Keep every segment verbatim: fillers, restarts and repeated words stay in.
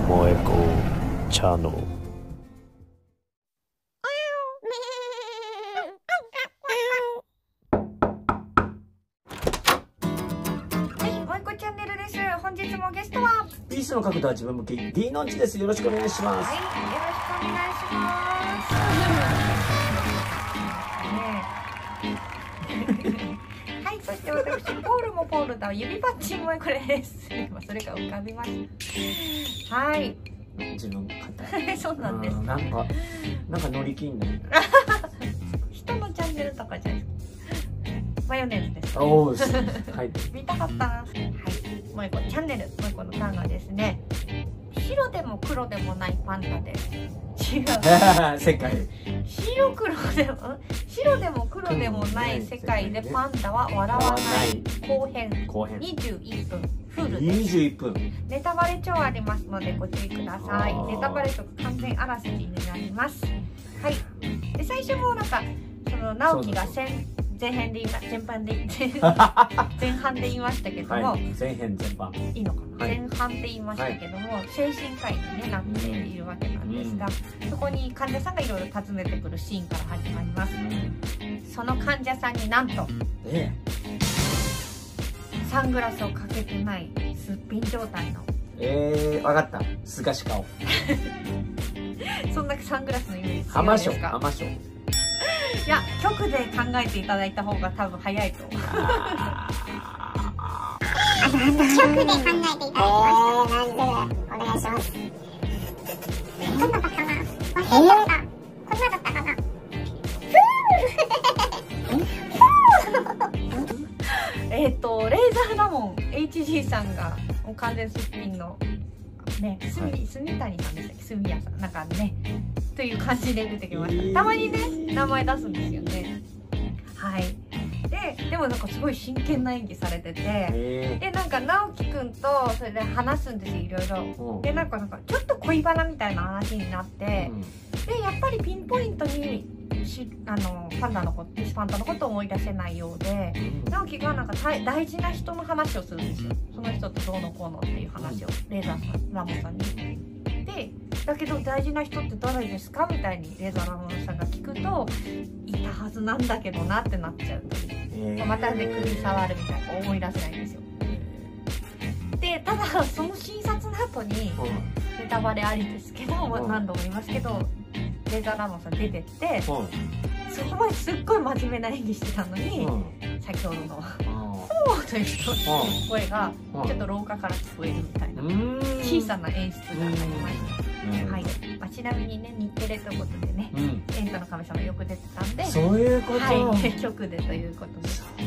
萌子チャンネル。 本日もゲストはピースの角度は自分向き D のんちです。よろしくお願いします。 はい、よろしくお願いします。ねはい、そして私ポールもポールだ指パッチンもこれです。今それが浮かびました。はい。 自分硬い。 そうなんです。 なんかなんか乗り気になる。 人のチャンネルとかじゃないですか。マヨネーズです。 おお、はい。 見たかったな。はい。もう一個チャンネル、もう一個のターンがですね、白でも黒でもないパンダです。違う。 世界。 白黒でも白でも黒でもない世界でパンダは笑わない後編。 後編。 にじゅういっぷん。フルです。 にじゅういっぷん。 ネタバレ超ありますのでご注意ください。ネタバレとか完全あらすじになります。はい。で最初もなんかその直樹が先前編で言いま前半で前半で言いましたけども、 はい、前編前半いいのかな、はい、前半で言いましたけども、はい、精神科医に、ね、なっているわけなんですが、うん、そこに患者さんがいろいろ訪ねてくるシーンから始まります。うん、その患者さんになんと、ええ、サングラスをかけてないすっぴん状態のえー、分かった、すがし顔そんなサングラスのイメージ強い浜章ですか？ 浜章いや、局で考えていただいた方が多分早いと思う。 局で考えていただきました。お願いします。どんなだったかな？忘れちゃった。こんなだったかな？ えっと、レーザーラモン エイチジー さんがもう完全すっぴんのね、すみ、すみたにさんでしたっけ、すみやさん、なんかね、という感じで出てきました。えー、たまにね、名前出すんですよね。はい。で、でもなんかすごい真剣な演技されてて、えー、で、なんか直樹くんとそれで話すんですよ、いろいろ。で、なんかなんかちょっと恋バナみたいな話になって、うん、で、やっぱりピンポイントにしあのパンダのこと、パンダのことを思い出せないようで、うん、直樹がなんか大事な人の話をするんですよ。その人とどうのこうのっていう話を、レーザーさん、ラモンさんに。で、だけど大事な人って誰ですかみたいにレーザーラモンさんが聞くと、いたはずなんだけどなってなっちゃうという。えー、またで首触るみたいな思い出せないんですよ。で、ただその診察の後に、ネタバレありですけど、うん、何度も言いますけど、レーザーラモンさん出てって、うん、そこまですっごい真面目な演技してたのに、うん、先ほどの「ほー」という声がちょっと廊下から聞こえるみたいな小さな演出がありました。はい、まあ、ちなみにね、日テレということでね、うん、エンタの神様よく出てたんで、 そういうこと、 はい、局でということです。はい、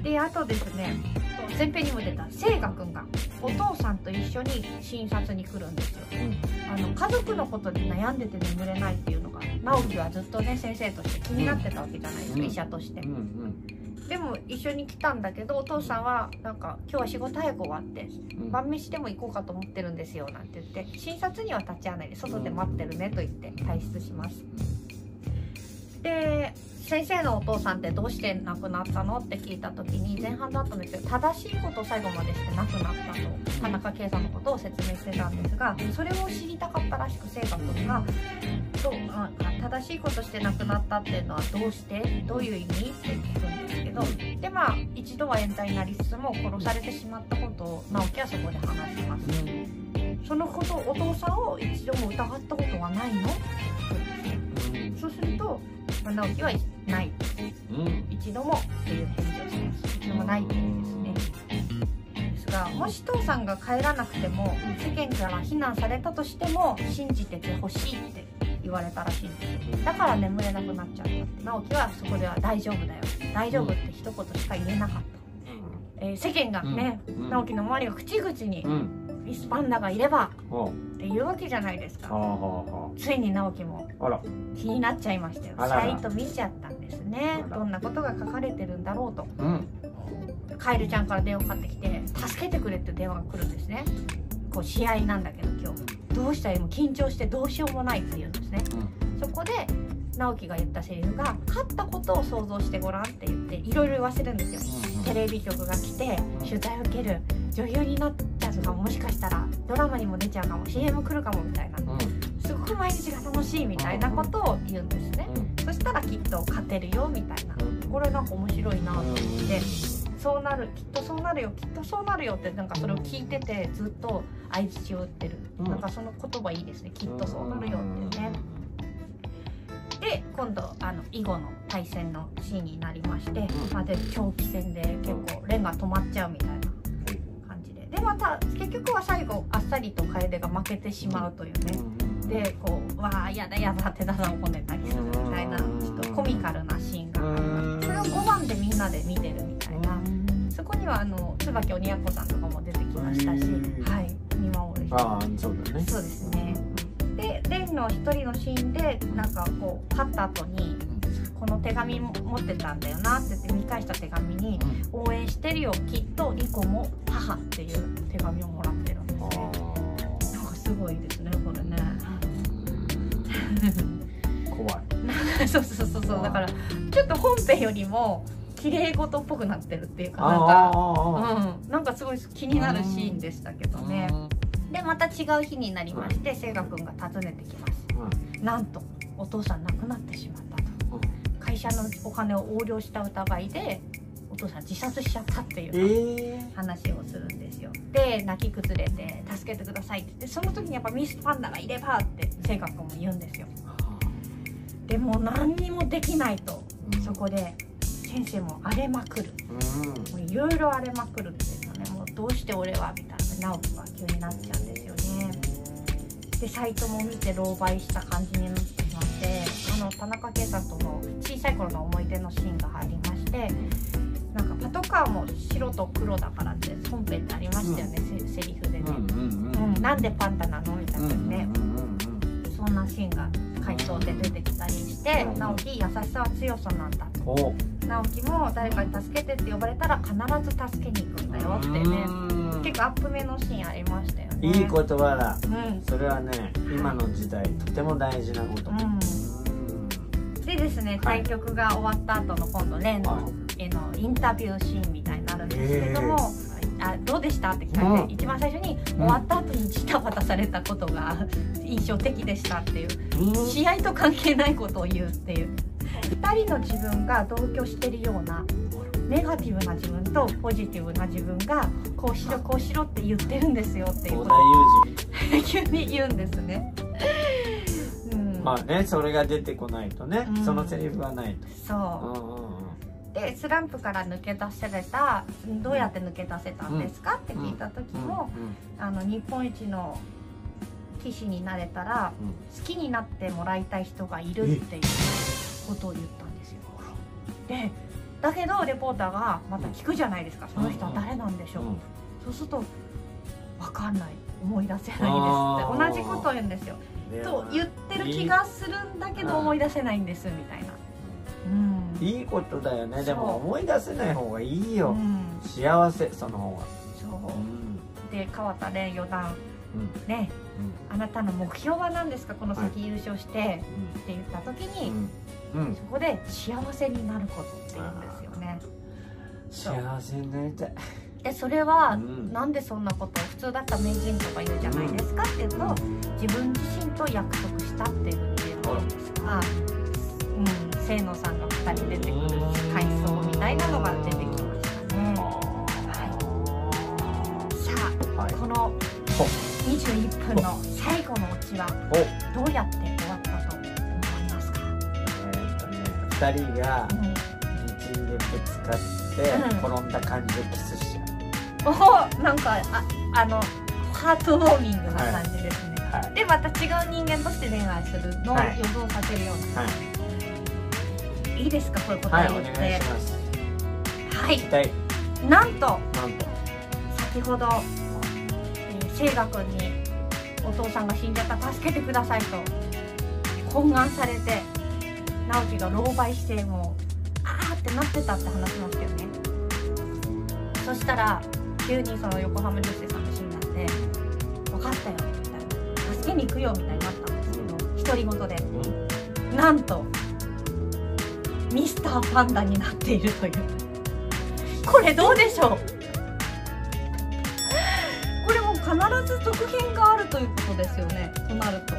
で、あとですね、前編にも出た聖賀くんがお父さんと一緒に診察に来るんですよ。うん、あの家族のことで悩んでて眠れないっていうのが直樹はずっとね、先生として気になってたわけじゃないですか、うん、医者として。うんうん、でも一緒に来たんだけど、お父さんはなんか「今日は仕事早く終わって晩飯でも行こうかと思ってるんですよ」なんて言って、診察には立ち会わないで外で待ってるねと言って退出します。で、先生のお父さんってどうして亡くなったのって聞いた時に、前半だったんですけど、正しいことを最後までして亡くなったと田中圭さんのことを説明してたんですが、それを知りたかったらしく、聖賀君がどうあ正しいことして亡くなったっていうのはどうしてどういう意味って聞くんですけど、でまあ一度は冤罪になりつつも殺されてしまったことを直樹はそこで話します。そのことをお父さんを一度も疑ったことはないのって聞くんですよ。そうすると直樹はない、うん、一度もっていう返事をします。一度もないって言うんですね。ですが、もし父さんが帰らなくても世間から非難されたとしても信じててほしいって言われたらしいんですよ。だから眠れなくなっちゃったって。直樹はそこでは大丈夫だよ、大丈夫って一言しか言えなかった。えー、世間がね、うん、直樹の周りが口々に、うんミスパンダがいればっていうわけじゃないですか。ついに直樹も気になっちゃいましたよ。サイト見ちゃったんですね。どんなことが書かれてるんだろうと、うん、カエルちゃんから電話かかってきて「助けてくれ」って電話が来るんですね。こう試合なんだけど今日どうしたら今緊張してどうしようもないって言うんですね。うん、そこで直樹が言ったセリフが「勝ったことを想像してごらん」って言っていろいろ言わせるんですよ。テレビ局が来て取材を受ける、女優になっちゃアスがもしかしたらドラマにも出ちゃうかも シーエム 来るかもみたいな、すごく毎日が楽しいみたいなことを言うんですね。そしたらきっと勝てるよみたいな、これなんか面白いなと思って、そうなる、きっとそうなるよ、きっとそうなるよって、なんかそれを聞いててずっと相槌を打ってる、なんかその言葉いいですね、きっとそうなるよってね。で今度あの囲碁の対戦のシーンになりまして、まあ、で長期戦で結構連が止まっちゃうみたいな感じで、でまた結局は最後あっさりと楓が負けてしまうというね、でこうわあやだやだってだだをこねたりするみたいなちょっとコミカルなシーンがあります。それをごばんでみんなで見てるみたいな、そこにはあの椿鬼奴さんとかも出てきましたし、はい、見守る人。 ああそうだね。 そうですね。で蓮の一人のシーンでなんかこう勝った後にこの手紙持ってたんだよなって言って見返した手紙に「応援してるよきっとリコも母」っていう手紙をもらってるんですね。なんかすごいですねこれね。 怖い。 そうそうそうそう、だからちょっと本編よりも綺麗事っぽくなってるっていうか、なんかうんなんかすごい気になるシーンでしたけどね。でまた違う日になりまして、聖賀くんが訪ねてきます、うん、なんとお父さん亡くなってしまったと、うん、会社のお金を横領した疑いでお父さん自殺しちゃったっていう話をするんですよ。で泣き崩れて「助けてください」って言って、その時にやっぱミスパンダがいればって聖賀くんも言うんですよ。でも何にもできないと、うん、そこで先生も荒れまくる、うん、いろいろ荒れまくるっていうのね、もうどうして俺はみたいな直樹が急になっちゃうんですよね。でサイトも見て狼狽した感じになってしまって、あの田中圭さんとの小さい頃の思い出のシーンが入りまして、なんかパトカーも白と黒だからって本編でありましたよね、うん、セリフでね、うん、なんでパンダなのみたいなね、そんなシーンが回想で出てきたりして、直樹優しさは強さなんだと、直樹も誰かに助けてって呼ばれたら必ず助けに行くんだよってね、結構アップ目のシーンありましたよね。 いい言葉だ、 うん、 それはね今の時代とても大事なこと、うん、 でですね、対局が終わった後の今度蓮のへのインタビューシーンみたいになるんですけれども、あどうでしたって聞かれて、うん、一番最初に終わった後にジタバタされたことが印象的でしたっていう、うん、試合と関係ないことを言うっていう、ふたりの自分が同居してるようなネガティブな自分とポジティブな自分がこうしろこうしろって言ってるんですよっていうことを急に言うんですね。うん、 まあね、それが出てこないとね、うん、そのセリフがないと。 そう、うんうんうん、でスランプから抜け出せれた、どうやって抜け出せたんですか、うん、って聞いた時も、うん、あの日本一の棋士になれたら、うん、好きになってもらいたい人がいるっていうことを言ったんですよ。でだけどレポーターがまた聞くじゃないですか、その人は誰なんでしょう、うん、そうすると分かんない、思い出せないですって同じことを言うんですよ。と言ってる気がするんだけど思い出せないんですみたいな、 うん、いいことだよね。でも思い出せない方がいいよ、うん、幸せその方が。そう、うん、で川田蓮四段、うん、ね、うん、あなたの目標は何ですか、この先優勝して、はい、って言った時に、うんうん、そこで幸せになることって言うんですよね。 幸せになりたい。 でそれは、うん、なんでそんなことを普通だったら名人とか言うじゃないですかっていうと、うん、自分自身と約束したっていうふうに言えるんですが、うん、清野さんがふたり出てくる回想みたいなのが出てきましたね。はい、さあ、はい、このにじゅういっぷんの最後のオチはどうやって終わったと思いますか？ えーっとね、ふたりが道でぶつかって転んだ感じでキスしちゃう。 おお、なんかああのハートウォーミングな感じですね。はいはい、でまた違う人間として恋愛するのを予想させるような。はい、いいですか、これ答え言って。はい、お願いします。はい。なんとなんと先ほど、えー、聖賀君にお父さんが死んじゃった、助けてくださいと懇願されて、直樹が狼狽してもうあーってなってたって話しましたよね。そしたら急にその横浜流星さんのシーンになって「分かったよ」みたいな「助けに行くよ」みたいになったんですけど、独り言で、うん、なんとミスターパンダになっているというこれどうでしょう。これもず続編があるということですよね。となると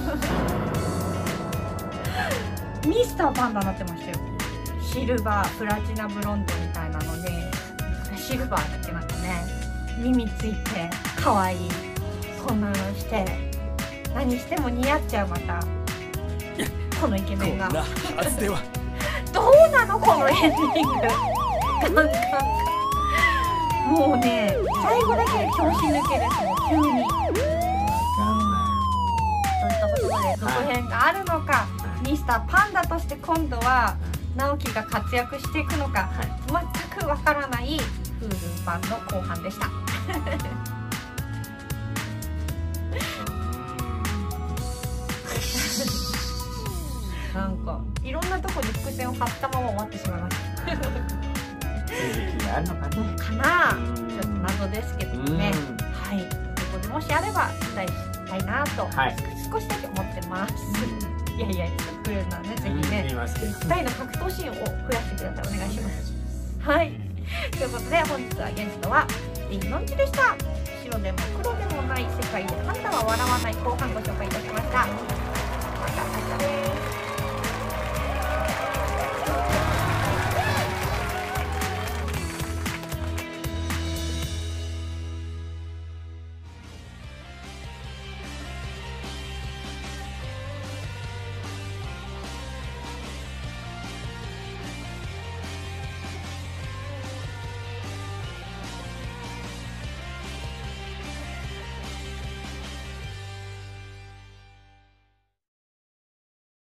ミスターパンダになってましたよ。シルバー、プラチナブロンドみたいなので、シルバーだっけ、なんかね、耳ついて可愛い、そんなのして何しても似合っちゃう。またこのイケメンがどうなのこのエンディングガンガンもうね、最後だけで拍子抜けですもん、急に。といったことで続編があるのか、ミスターパンダとして今度は直樹が活躍していくのか、全くわからない Hulu 版の後半でしたなんかいろんなとこに伏線を張ったまま終わってしまいました続きがあるのかねかな、ちょっと謎ですけどね。はい、そこでもしあれば期待したいなと、はい、少しだけ思ってます。いやいや、来るならね、ぜひね、ふたりの格闘シーンを増やしてください。お願いします。はい、ということで本日はゲストはリンノンチでした。白でも黒でもない世界でパンダは笑わない後半ご紹介いたしました。また明日です。